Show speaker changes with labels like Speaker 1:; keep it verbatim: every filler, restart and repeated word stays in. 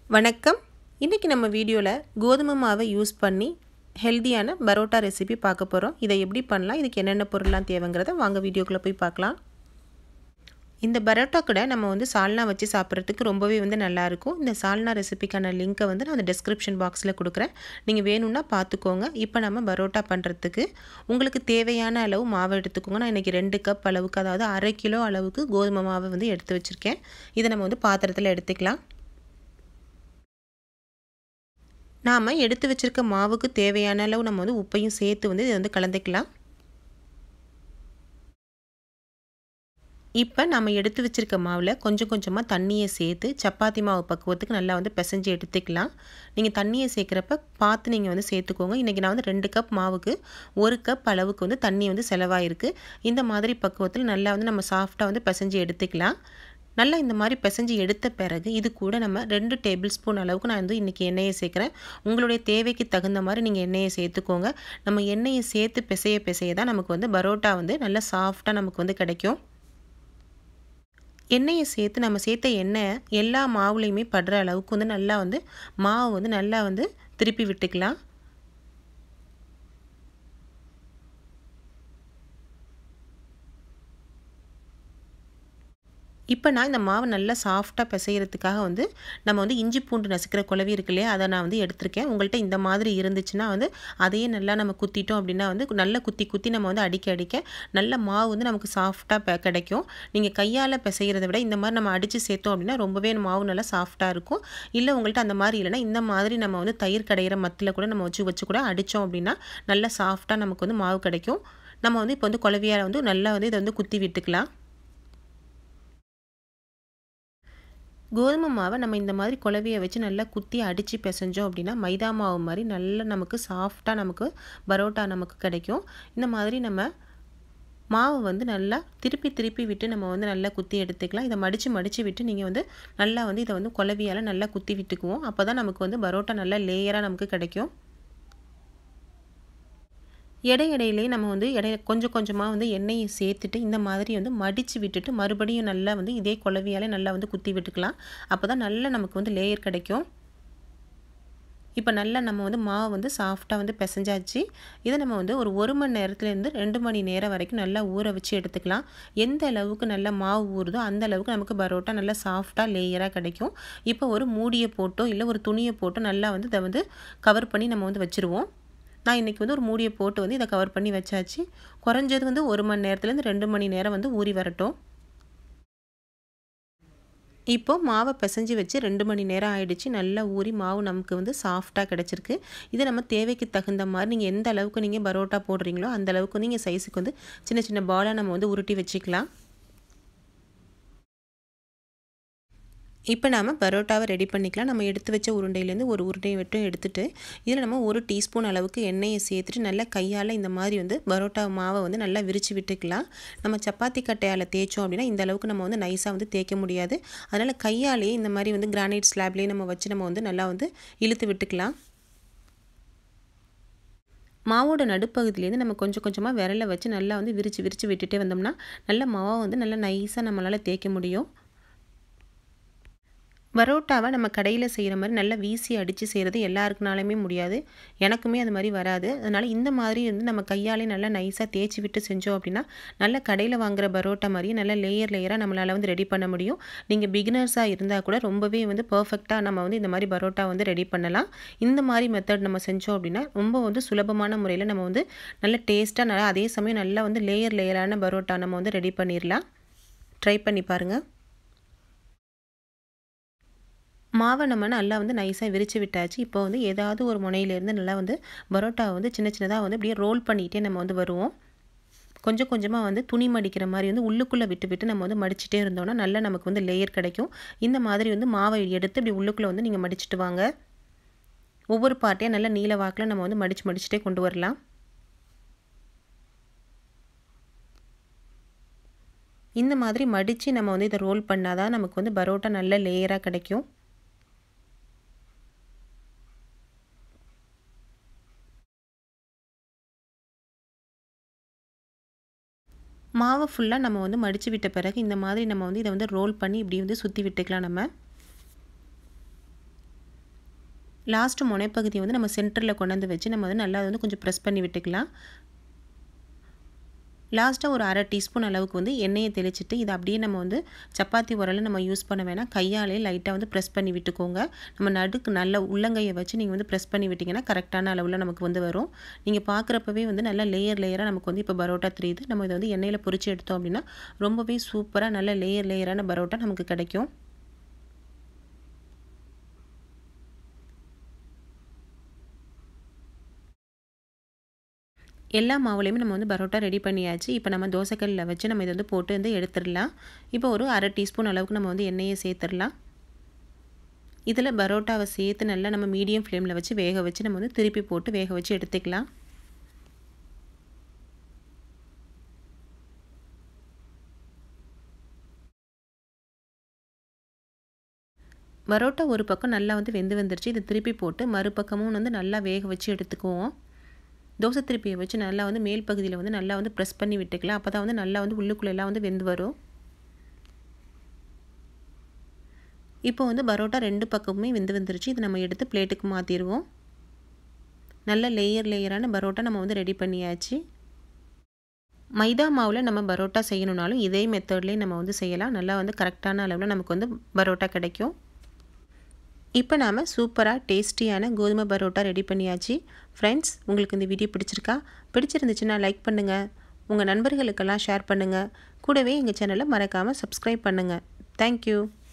Speaker 1: வணக்கம். இன்றைக்கி நம்ம வீடியோவில் கோதுமை மாவை யூஸ் பண்ணி ஹெல்த்தியான பரோட்டா ரெசிபி பார்க்க போகிறோம். இதை எப்படி பண்ணலாம், இதுக்கு என்னென்ன பொருள்லாம் தேவைங்கிறத வாங்க வீடியோக்குள்ளே போய் பார்க்கலாம். இந்த பரோட்டா கூட நம்ம வந்து சால்னா வச்சு சாப்பிட்றதுக்கு ரொம்பவே வந்து நல்லாயிருக்கும். இந்த சால்னா ரெசிபிக்கான லிங்க்கை வந்து நான் அந்த டிஸ்கிரிப்ஷன் பாக்ஸில் கொடுக்குறேன். நீங்கள் வேணும்னா பார்த்துக்கோங்க. இப்போ நம்ம பரோட்டா பண்ணுறதுக்கு உங்களுக்கு தேவையான அளவு மாவை எடுத்துக்கோங்க. நான் இன்றைக்கி ரெண்டு கப் அளவுக்கு, அதாவது அரை கிலோ அளவுக்கு கோதுமை மாவை வந்து எடுத்து வச்சுருக்கேன். இதை நம்ம வந்து பாத்திரத்தில் எடுத்துக்கலாம். நாம் எடுத்து வச்சுருக்க மாவுக்கு தேவையான அளவு நம்ம வந்து உப்பையும் சேர்த்து வந்து இதை வந்து கலந்துக்கலாம். இப்போ நம்ம எடுத்து வச்சுருக்க மாவில் கொஞ்சம் கொஞ்சமாக தண்ணியை சேர்த்து சப்பாத்தி மாவு பக்குவத்துக்கு நல்லா வந்து பிசைஞ்சு எடுத்துக்கலாம். நீங்கள் தண்ணியை சேர்க்குறப்ப பார்த்து நீங்கள் வந்து சேர்த்துக்கோங்க. இன்றைக்கி நான் வந்து ரெண்டு கப் மாவுக்கு ஒரு கப் அளவுக்கு வந்து தண்ணி வந்து செலவாயிருக்கு. இந்த மாதிரி பக்குவத்தில் நல்லா வந்து நம்ம சாஃப்டாக வந்து பிசைஞ்சு எடுத்துக்கலாம். நல்லா இந்த மாதிரி பிசைஞ்சு எடுத்த பிறகு இது கூட நம்ம ரெண்டு டேபிள் ஸ்பூன் அளவுக்கு நான் வந்து இன்றைக்கி எண்ணெயை சேர்க்குறேன். உங்களுடைய தேவைக்கு தகுந்த மாதிரி நீங்கள் எண்ணெயை சேர்த்துக்கோங்க. நம்ம எண்ணெயை சேர்த்து பிசைய பிசைய தான் நமக்கு வந்து பரோட்டா வந்து நல்லா சாஃப்டாக நமக்கு வந்து கிடைக்கும். எண்ணெயை சேர்த்து நம்ம சேர்த்த எண்ணெய் எல்லா மாவுலேயுமே படுற அளவுக்கு வந்து நல்லா வந்து மாவு வந்து நல்லா வந்து திருப்பி விட்டுக்கலாம். இப்போ நான் இந்த மாவு நல்லா சாஃப்டாக பிசைகிறதுக்காக வந்து நம்ம வந்து இஞ்சி பூண்டு நசுக்கிற குழவி இருக்கு இல்லையா, அதை நான் வந்து எடுத்திருக்கேன். உங்கள்கிட்ட இந்த மாதிரி இருந்துச்சுன்னா வந்து அதையே நல்லா நம்ம குத்திட்டோம் அப்படின்னா வந்து நல்லா குத்தி குத்தி நம்ம வந்து அடிக்க அடிக்க நல்ல மாவு வந்து நமக்கு சாஃப்டாக கிடைக்கும். நீங்கள் கையால் பிசைகிறத விட இந்த மாதிரி நம்ம அடித்து சேர்த்தோம் அப்படின்னா ரொம்பவே மாவு நல்லா சாஃப்டாக இருக்கும். இல்லை உங்கள்கிட்ட அந்த மாதிரி இல்லைன்னா இந்த மாதிரி நம்ம வந்து தயிர் கடையிற மத்தில் கூட நம்ம வச்சு வச்சு கூட அடித்தோம் அப்படின்னா நல்லா சாஃப்டாக நமக்கு வந்து மாவு கிடைக்கும். நம்ம வந்து இப்போ வந்து குழவியால் வந்து நல்லா வந்து இதை வந்து குத்தி விட்டுக்கலாம். கோதுமை மாவை நம்ம இந்த மாதிரி குழவியை வச்சு நல்லா குத்தி அடித்து பிசைஞ்சோம் அப்படின்னா மைதா மாவு மாதிரி நல்லா நமக்கு சாஃப்டாக நமக்கு பரோட்டா நமக்கு கிடைக்கும். இந்த மாதிரி நம்ம மாவு வந்து நல்லா திருப்பி திருப்பி விட்டு நம்ம வந்து நல்லா குத்தி எடுத்துக்கலாம். இதை மடித்து மடித்து விட்டு நீங்கள் வந்து நல்லா வந்து இதை வந்து குழவியால் நல்லா குத்தி விட்டுக்குவோம். அப்போ தான் நமக்கு வந்து பரோட்டா நல்லா லேயராக நமக்கு கிடைக்கும். இடை இடையிலே நம்ம வந்து இடையில கொஞ்சம் கொஞ்சமாக வந்து எண்ணெயை சேர்த்துட்டு இந்த மாதிரி வந்து மடித்து விட்டுட்டு மறுபடியும் நல்லா வந்து இதே குழவியால் நல்லா வந்து குத்தி விட்டுக்கலாம். அப்போ தான் நல்லா நமக்கு வந்து லேயர் கிடைக்கும். இப்போ நல்லா நம்ம வந்து மாவு வந்து சாஃப்டாக வந்து பிசைஞ்சாச்சு. இதை நம்ம வந்து ஒரு ஒரு மணி நேரத்துலேருந்து ரெண்டு மணி நேரம் வரைக்கும் நல்லா ஊற வச்சு எடுத்துக்கலாம். எந்த அளவுக்கு நல்லா மாவு ஊறுதோ அந்த அளவுக்கு நமக்கு பரோட்டா நல்லா சாஃப்டாக லேயராக கிடைக்கும். இப்போ ஒரு மூடியை போட்டோ இல்லை ஒரு துணியை போட்டோ நல்லா வந்து இதை வந்து கவர் பண்ணி நம்ம வந்து வச்சுருவோம். நான் இன்றைக்கி வந்து ஒரு மூடியை போட்டு வந்து இதை கவர் பண்ணி வச்சாச்சு. குறைஞ்சது வந்து ஒரு மணி நேரத்துலேருந்து ரெண்டு மணி நேரம் வந்து ஊறி வரட்டும். இப்போது மாவை பிசைஞ்சு வச்சு ரெண்டு மணி நேரம் ஆகிடுச்சு. நல்லா ஊறி மாவு நமக்கு வந்து சாஃப்டாக கிடச்சிருக்கு. இதை நம்ம தேவைக்கு தகுந்த மாதிரி நீங்கள் எந்த அளவுக்கு நீங்கள் பரோட்டா போடுறீங்களோ அந்த அளவுக்கு நீங்கள் சைஸுக்கு வந்து சின்ன சின்ன பாலாக நம்ம வந்து உருட்டி வச்சுக்கலாம். இப்போ நாம் பரோட்டாவை ரெடி பண்ணிக்கலாம். நம்ம எடுத்து வச்ச உருண்டையிலேருந்து ஒரு உருண்டையை மட்டும் எடுத்துகிட்டு இதில் நம்ம ஒரு டீஸ்பூன் அளவுக்கு எண்ணெயை சேர்த்துட்டு நல்லா கையால் இந்த மாதிரி வந்து பரோட்டா மாவை வந்து நல்லா விரித்து விட்டுக்கலாம். நம்ம சப்பாத்தி கட்டையால் தேய்ச்சோம் அப்படின்னா இந்த அளவுக்கு நம்ம வந்து நைஸாக வந்து தேய்க்க முடியாது. அதனால் கையாலேயே இந்த மாதிரி வந்து கிரானைட் ஸ்லாப்லேயே நம்ம வச்சு நம்ம வந்து நல்லா வந்து இழுத்து விட்டுக்கலாம். மாவோட நடுப்பகுதியிலேருந்து நம்ம கொஞ்சம் கொஞ்சமாக விரலை வச்சு நல்லா வந்து விரித்து விரித்து விட்டுட்டே வந்தோம்னா நல்லா மாவை வந்து நல்லா நைஸாக நம்மளால் தேய்க்க முடியும். பரோட்டாவை நம்ம கடையில் செய்கிற மாதிரி நல்லா வீசி அடித்து செய்கிறது எல்லாருக்குனாலுமே முடியாது. எனக்குமே அது மாதிரி வராது. அதனால் இந்த மாதிரி வந்து நம்ம கையாலே நல்லா நைஸாக தேய்ச்சி விட்டு செஞ்சோம் அப்படின்னா நல்லா கடையில் வாங்குகிற பரோட்டா மாதிரியே நல்லா லேயர் லேயராக நம்மளால் வந்து ரெடி பண்ண முடியும். நீங்கள் பிகினர்ஸாக இருந்தால் கூட ரொம்பவே வந்து பர்ஃபெக்டாக நம்ம வந்து இந்த மாதிரி பரோட்டா வந்து ரெடி பண்ணலாம். இந்த மாதிரி மெத்தட் நம்ம செஞ்சோம் அப்படின்னா ரொம்ப வந்து சுலபமான முறையில் நம்ம வந்து நல்ல டேஸ்ட்டாக நல்லா அதே சமயம் நல்லா வந்து லேயர் லேயரான பரோட்டா நம்ம வந்து ரெடி பண்ணிடலாம். ட்ரை பண்ணி பாருங்கள். மாவை நம்ம நல்லா வந்து நைஸாக விரித்து விட்டாச்சு. இப்போ வந்து ஏதாவது ஒரு முனையிலேருந்து நல்லா வந்து பரோட்டாவை வந்து சின்ன சின்னதாக வந்து அப்படியே ரோல் பண்ணிகிட்டே நம்ம வந்து வருவோம். கொஞ்சம் கொஞ்சமாக வந்து துணி மடிக்கிற மாதிரி வந்து உள்ளுக்குள்ளே விட்டு விட்டு நம்ம வந்து மடிச்சுட்டே இருந்தோம்னா நல்லா நமக்கு வந்து லேயர் கிடைக்கும். இந்த மாதிரி வந்து மாவை எடுத்து இப்படி உள்ளுக்குள்ளே வந்து நீங்கள் மடிச்சுட்டு வாங்க. ஒவ்வொரு பார்ட்டையாக நல்லா நீல வாக்கில் நம்ம வந்து மடித்து மடிச்சுட்டே கொண்டு வரலாம். இந்த மாதிரி மடித்து நம்ம வந்து இதை ரோல் பண்ணால் தான் நமக்கு வந்து பரோட்டா நல்ல லேயராக கிடைக்கும். மாவை ஃபுல்லாக நம்ம வந்து மடித்து விட்ட பிறகு இந்த மாதிரி நம்ம வந்து இதை வந்து ரோல் பண்ணி இப்படி வந்து சுற்றி விட்டுக்கலாம். நம்ம லாஸ்ட்டு முனைப்பகுதியை வந்து நம்ம சென்டரில் கொண்டாந்து வச்சு நம்ம வந்து நல்லா வந்து கொஞ்சம் ப்ரெஸ் பண்ணி விட்டுக்கலாம். லாஸ்ட்டாக ஒரு அரை டீஸ்பூன் அளவுக்கு வந்து எண்ணெயை தெளிச்சிட்டு இதை அப்படியே நம்ம வந்து சப்பாத்தி உரலை நம்ம யூஸ் பண்ண வேணாம், கையாலே லைட்டாக வந்து ப்ரெஸ் பண்ணி விட்டுக்கோங்க. நம்ம நடுக்கு நல்ல உள்ளங்கையை வச்சு நீங்கள் வந்து ப்ரெஸ் பண்ணி விட்டிங்கன்னா கரெக்டான அளவில் நமக்கு வந்து வரும். நீங்கள் பார்க்குறப்பவே வந்து நல்லா லேயர் லேயராக நமக்கு வந்து இப்போ பரோட்டா தெரியுது. நம்ம இதை வந்து எண்ணெயில் பொரிச்சு எடுத்தோம் அப்படின்னா ரொம்பவே சூப்பராக நல்ல லேயர் லேயரான பரோட்டா நமக்கு கிடைக்கும். எல்லா மாவுலையுமே நம்ம வந்து பரோட்டா ரெடி பண்ணியாச்சு. இப்போ நம்ம தோசைக்கல்லில் வச்சு நம்ம இதை வந்து போட்டு வந்து எடுத்துடலாம். இப்போ ஒரு அரை டீஸ்பூன் அளவுக்கு நம்ம வந்து எண்ணெயை சேர்த்துடலாம். இதில் பரோட்டாவை சேர்த்து நல்லா நம்ம மீடியம் ஃப்ளேமில் வச்சு வேக வச்சு நம்ம வந்து திருப்பி போட்டு வேக வச்சு எடுத்துக்கலாம். பரோட்டா ஒரு பக்கம் நல்லா வந்து வெந்து வந்துருச்சு. இதை திருப்பி போட்டு மறுபக்கமும் வந்து நல்லா வேக வச்சு எடுத்துக்குவோம். தோசை திருப்பியை வச்சு நல்லா வந்து மேல் பகுதியில் வந்து நல்லா வந்து ப்ரெஸ் பண்ணி விட்டுக்கலாம். அப்போ தான் வந்து நல்லா வந்து உள்ளுக்குள்ளெல்லாம் வந்து வெந்து வரும். இப்போ வந்து பரோட்டா ரெண்டு பக்கமுமே வெந்து வந்துருச்சு. இதை நம்ம எடுத்து பிளேட்டுக்கு மாற்றிடுவோம். நல்ல லேயர் லேயரான பரோட்டா நம்ம வந்து ரெடி பண்ணியாச்சு. மைதா மாவில் நம்ம பரோட்டா செய்யணுன்னாலும் இதே மெத்தட்லேயே நம்ம வந்து செய்யலாம். நல்லா வந்து கரெக்டான அளவில் நமக்கு வந்து பரோட்டா கிடைக்கும். இப்போ நாம் சூப்பராக டேஸ்டியான கோதுமை பரோட்டா ரெடி பண்ணியாச்சு. ஃப்ரெண்ட்ஸ், உங்களுக்கு இந்த வீடியோ பிடிச்சிருக்கா? பிடிச்சிருந்துச்சுன்னா லைக் பண்ணுங்கள், உங்கள் நண்பர்களுக்கெல்லாம் ஷேர் பண்ணுங்கள். கூடவே எங்கள் சேனலை மறக்காமல் சப்ஸ்கிரைப் பண்ணுங்கள். தேங்க்யூ.